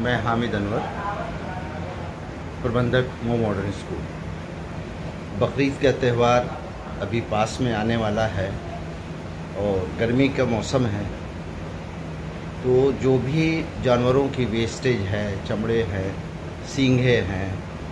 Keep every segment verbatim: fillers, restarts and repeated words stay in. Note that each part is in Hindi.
मैं हामिद अनवर, प्रबंधक मो मॉडर्न स्कूल। बकरीद का त्यौहार अभी पास में आने वाला है और गर्मी का मौसम है, तो जो भी जानवरों की वेस्टेज है, चमड़े हैं, सींगे हैं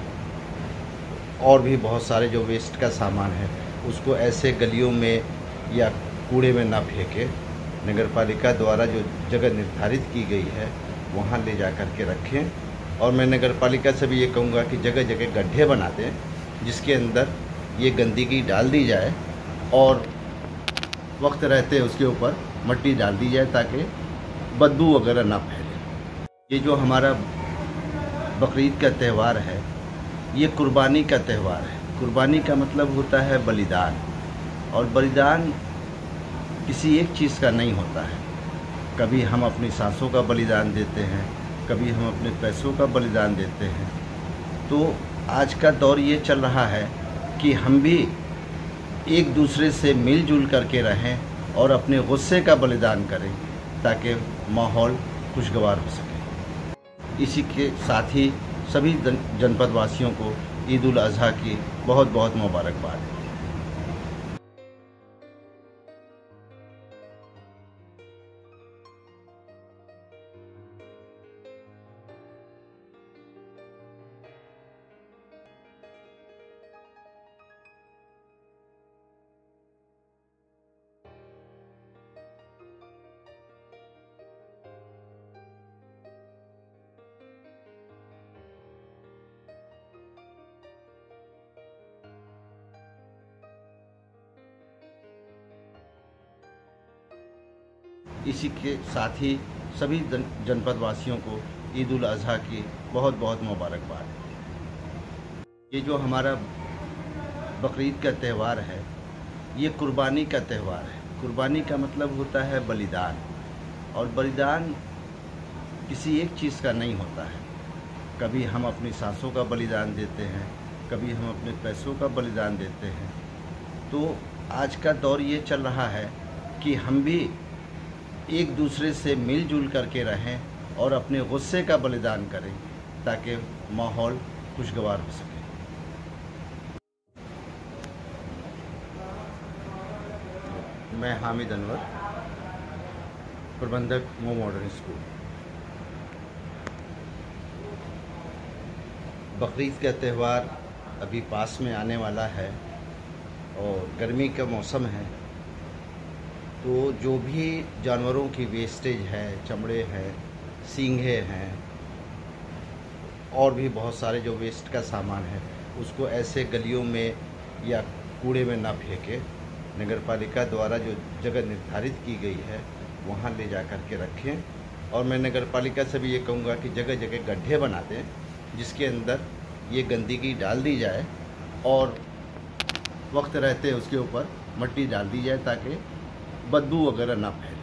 और भी बहुत सारे जो वेस्ट का सामान है, उसको ऐसे गलियों में या कूड़े में ना फेंके। नगर पालिका द्वारा जो जगह निर्धारित की गई है वहाँ ले जा कर के रखें। और मैं नगर पालिका से भी ये कहूँगा कि जगह जगह गड्ढे बना दें जिसके अंदर ये गंदगी डाल दी जाए और वक्त रहते उसके ऊपर मिट्टी डाल दी जाए ताकि बदबू वगैरह ना फैले। ये जो हमारा बकरीद का त्यौहार है, ये कुर्बानी का त्यौहार है। कुर्बानी का मतलब होता है बलिदान, और बलिदान किसी एक चीज़ का नहीं होता है। कभी हम अपनी सांसों का बलिदान देते हैं, कभी हम अपने पैसों का बलिदान देते हैं। तो आज का दौर ये चल रहा है कि हम भी एक दूसरे से मिलजुल करके रहें और अपने गुस्से का बलिदान करें ताकि माहौल खुशगवार हो सके। इसी के साथ ही सभी जनपद वासियों को ईद उल अज़हा की बहुत बहुत मुबारकबाद। इसी के साथ ही सभी जनपद वासियों को ईद उल अज़हा की बहुत बहुत मुबारकबाद। ये जो हमारा बकरीद का त्यौहार है, ये कुर्बानी का त्यौहार है। कुर्बानी का मतलब होता है बलिदान, और बलिदान किसी एक चीज़ का नहीं होता है। कभी हम अपनी सांसों का बलिदान देते हैं, कभी हम अपने पैसों का बलिदान देते हैं। तो आज का दौर ये चल रहा है कि हम भी एक दूसरे से मिलजुल करके रहें और अपने गुस्से का बलिदान करें ताकि माहौल खुशगवार हो सके। मैं हामिद अनवर, प्रबंधक मो मॉडर्न स्कूल। बकरीद का त्यौहार अभी पास में आने वाला है और गर्मी का मौसम है, तो जो भी जानवरों की वेस्टेज है, चमड़े हैं, सींगे हैं और भी बहुत सारे जो वेस्ट का सामान है, उसको ऐसे गलियों में या कूड़े में ना फेंके। नगर पालिका द्वारा जो जगह निर्धारित की गई है वहाँ ले जा कर के रखें। और मैं नगर पालिका से भी ये कहूँगा कि जगह जगह गड्ढे बना दें जिसके अंदर ये गंदगी डाल दी जाए और वक्त रहते उसके ऊपर मिट्टी डाल दी जाए ताकि बदबू वगैरह ना फैले।